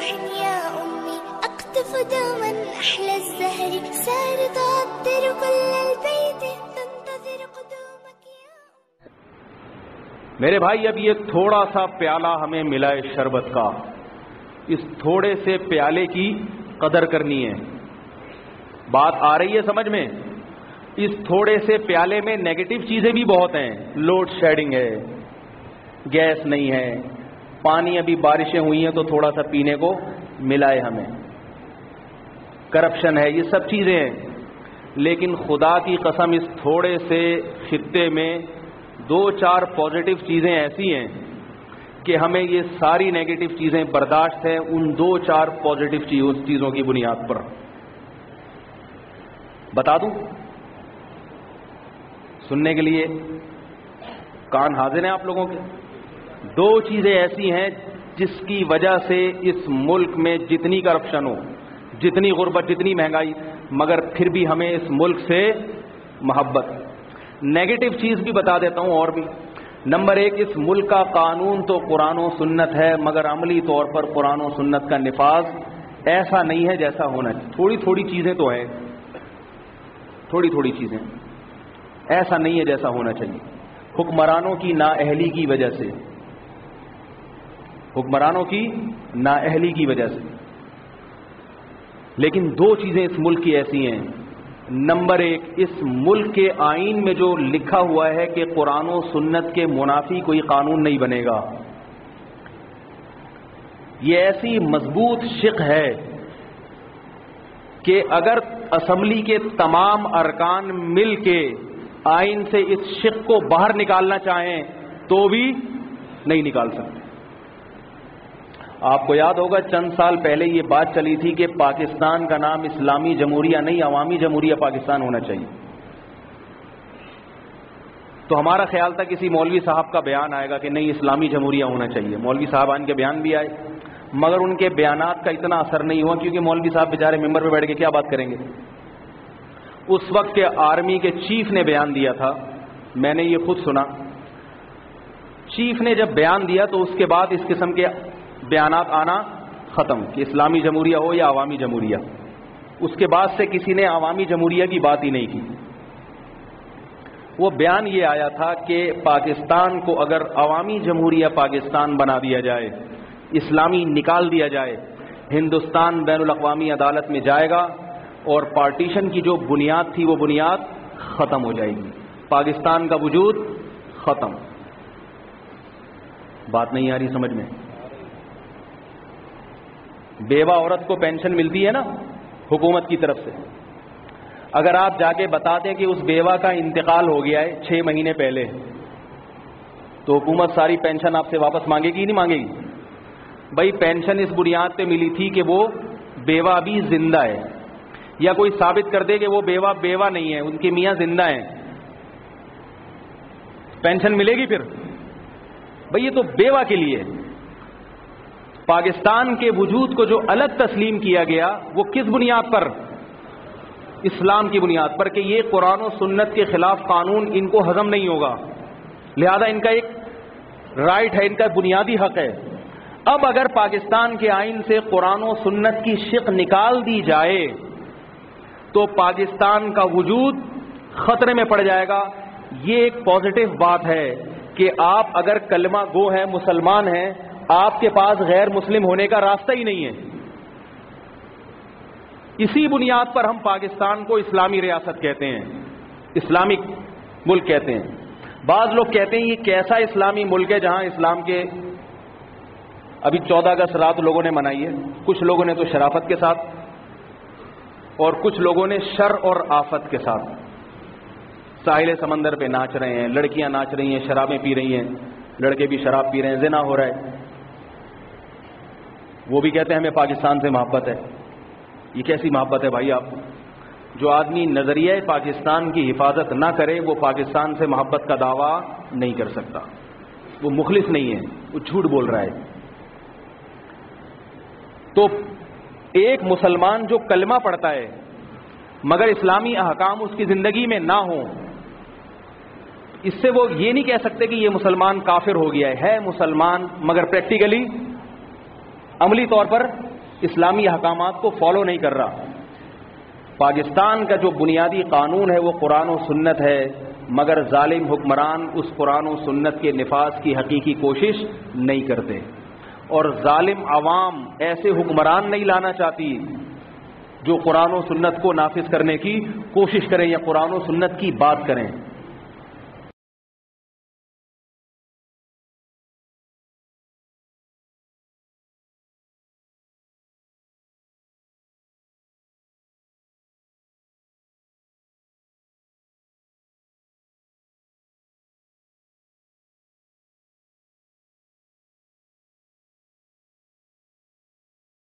يا أمي أقطف دوما أحلى الزهر سار تعطر كل البيت تنتظر قدومك يا میرے بھائی، اب یہ تھوڑا سا پیالہ ہمیں ملا ہے شربت کا، اس تھوڑے سے پیالے کی قدر کرنی ہے. بات آ رہی ہے سمجھ میں؟ اس تھوڑے سے پیالے میں نیگیٹو چیزیں بھی بہت ہیں. لوڈ شیڈنگ ہے، گیس نہیں ہے، پانی ابھی بارشیں ہوئی ہیں تو تھوڑا سا پینے کو ملا ہے ہمیں، کرپشن ہے، یہ سب چیزیں ہیں. لیکن خدا کی قسم اس تھوڑے سے خطے میں 2-4 پازیٹو چیزیں ایسی ہیں کہ ہمیں یہ ساری نیگیٹو چیزیں برداشت ہیں ان 2-4 پازیٹو چیزوں کی بنیاد پر. بتا دوں؟ سننے کے لیے کان حاضر ہیں آپ لوگوں کے؟ 2 چیزیں ایسی ہیں جس کی وجہ سے اس ملک میں جتنی کرپشن ہو، جتنی غربت، جتنی مہنگائی، مگر پھر بھی ہمیں اس ملک سے محبت. نیگیٹو چیز بھی بتا دیتا ہوں اور بھی. نمبر 1، اس ملک کا قانون تو قرآن و سنت ہے، مگر عملی طور پر قرآن و سنت کا نفاذ ایسا نہیں ہے جیسا ہونا چاہیے. تھوڑی تھوڑی چیزیں تو ہیں، تھوڑی تھوڑی چیزیں، ایسا نہیں ہے جیسا ہونا چاہیے. حکمرانوں کی نااہلی کی وجہ سے، حکمرانوں کی نااہلی کی وجہ سے. لیکن 2 چیزیں اس ملک کی ایسی ہیں. نمبر 1، اس ملک کے آئین میں جو لکھا ہوا ہے کہ قرآن و سنت کے منافی کوئی قانون نہیں بنے گا، یہ ایسی مضبوط شق ہے کہ اگر اسمبلی کے تمام ارکان مل کے آئین سے اس شق کو باہر نکالنا چاہیں تو بھی نہیں نکال سکتے. آپ کو یاد ہوگا چند سال پہلے یہ بات چلی تھی کہ پاکستان کا نام اسلامی جمہوریہ نہیں، عوامی جمہوریہ پاکستان ہونا چاہیے. تو ہمارا خیال تھا کسی مولوی صاحب کا بیان آئے گا کہ نہیں اسلامی جمہوریہ ہونا چاہیے. مولوی صاحبان کے بیان بھی آئے، مگر ان کے بیانات کا اتنا اثر نہیں ہوا کیونکہ مولوی صاحب بیچارے ممبر پہ بیٹھ کے کیا بات کریں گے. اس وقت کے آرمی کے چیف نے بیان دیا تھا، میں نے یہ خود سنا. چیف نے جب بیان دیا تو اس کے بعد اس قسم کے بیانات آنا ختم کہ اسلامی جمہوریہ ہو یا عوامی جمہوریہ. اس کے بعد سے کسی نے عوامی جمہوریہ کی بات ہی نہیں کی. وہ بیان یہ آیا تھا کہ پاکستان کو اگر عوامی جمہوریہ پاکستان بنا دیا جائے، اسلامی نکال دیا جائے، ہندوستان بین الاقوامی عدالت میں جائے گا اور پارٹیشن کی جو بنیاد تھی وہ بنیاد ختم ہو جائے گی، پاکستان کا وجود ختم. بات نہیں آ رہی سمجھ میں؟ بیوہ عورت کو پینشن ملتی ہے نا حکومت کی طرف سے، اگر آپ جا کے بتا دیں کہ اس بیوہ کا انتقال ہو گیا ہے 6 مہینے پہلے، تو حکومت ساری پینشن آپ سے واپس مانگے گی نہیں مانگے گی؟ بھائی پینشن اس بنیاد پہ ملی تھی کہ وہ بیوہ ابھی زندہ ہے، یا کوئی ثابت کر دے کہ وہ بیوہ نہیں ہے، ان کے میاں زندہ ہیں، پینشن ملے گی پھر؟ بھائی یہ تو بیوہ کے لیے. پاکستان کے وجود کو جو الگ تسلیم کیا گیا وہ کس بنیاد پر؟ اسلام کی بنیاد پر کہ یہ قرآن و سنت کے خلاف قانون ان کو ہضم نہیں ہوگا، لہذا ان کا ایک رائٹ ہے، ان کا بنیادی حق ہے. اب اگر پاکستان کے آئین سے قرآن و سنت کی شق نکال دی جائے تو پاکستان کا وجود خطرے میں پڑ جائے گا. یہ ایک پازیٹو بات ہے کہ آپ اگر کلمہ گو ہیں، مسلمان ہیں، آپ کے پاس غیر مسلم ہونے کا راستہ ہی نہیں ہے. اسی بنیاد پر ہم پاکستان کو اسلامی ریاست کہتے ہیں، اسلامک ملک کہتے ہیں. بعض لوگ کہتے ہیں یہ کیسا اسلامی ملک ہے جہاں اسلام کے ابھی 14 اگست رات لوگوں نے منائی ہے، کچھ لوگوں نے تو شرافت کے ساتھ اور کچھ لوگوں نے شر اور آفت کے ساتھ. ساحل سمندر پہ ناچ رہے ہیں، لڑکیاں ناچ رہی ہیں، شرابیں پی رہی ہیں، لڑکے بھی شراب پی رہے ہیں، زنا ہو رہا ہے. وہ بھی کہتے ہیں ہمیں پاکستان سے محبت ہے. یہ کیسی محبت ہے بھائی آپ کو؟ جو آدمی نظریہ پاکستان کی حفاظت نہ کرے وہ پاکستان سے محبت کا دعویٰ نہیں کر سکتا، وہ مخلص نہیں ہے، وہ جھوٹ بول رہا ہے. تو ایک مسلمان جو کلمہ پڑھتا ہے مگر اسلامی احکام اس کی زندگی میں نہ ہوں، اس سے وہ یہ نہیں کہہ سکتے کہ یہ مسلمان کافر ہو گیا ہے مسلمان، مگر پریکٹیکلی عملی طور پر اسلامی احکامات کو فالو نہیں کر رہا. پاکستان کا جو بنیادی قانون ہے وہ قرآن و سنت ہے، مگر ظالم حکمران اس قرآن و سنت کے نفاذ کی حقیقی کوشش نہیں کرتے، اور ظالم عوام ایسے حکمران نہیں لانا چاہتی جو قرآن و سنت کو نافذ کرنے کی کوشش کریں یا قرآن و سنت کی بات کریں.